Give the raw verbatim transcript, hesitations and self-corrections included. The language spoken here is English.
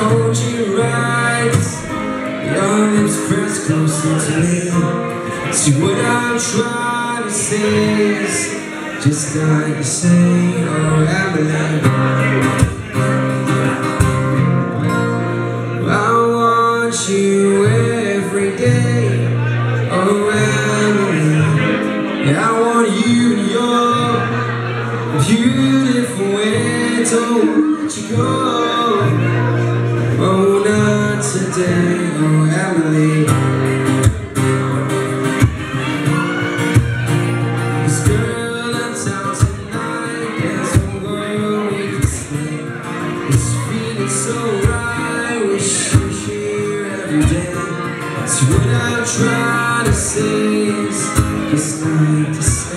hold you right, your lips press closer to me. See what I'm trying to say is just like you say, oh Emilie. I want you every day, oh Emilie. Yeah, I want you in your beautiful way. Don't let you go. Oh, not today, oh Emilie. This girl in town tonight, there's no girl we can stay. It's feeling so right, wish you were here every day. So what I'm trying to say is, it's like the sky.